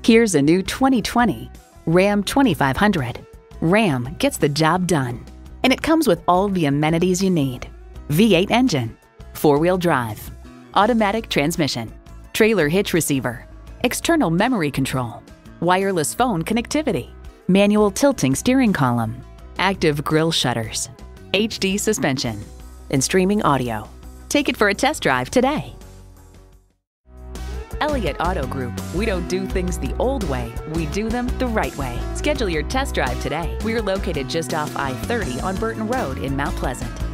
Here's a new 2020 Ram 2500. Ram gets the job done. And it comes with all the amenities you need. V8 engine, 4-wheel drive, automatic transmission, trailer hitch receiver, external memory control, wireless phone connectivity, manual tilting steering column, active grille shutters, HD suspension, and streaming audio. Take it for a test drive today. Elliott Auto Group. We don't do things the old way, we do them the right way. Schedule your test drive today. We're located just off I-30 on Burton Road in Mount Pleasant.